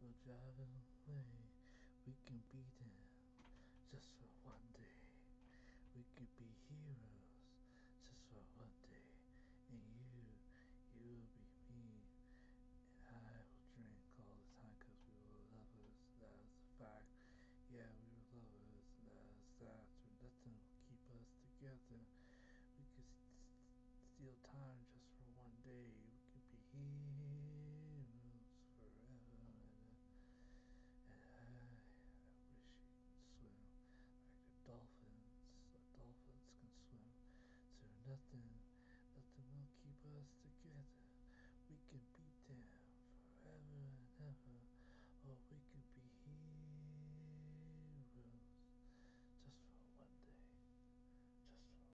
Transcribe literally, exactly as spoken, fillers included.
We'll drive away. We can be them just for one day. We could be heroes just for one day. And you, you will be me. And I will drink all the time because we were lovers. That's a fact. Yeah, we were lovers. That's that. Nothing will keep us together. We could steal time just for one day. We could be heroes forever. And I, I wish you could swim like the dolphins. The dolphins can swim. So nothing, nothing will keep us together. We can beat them forever and ever. Or we could be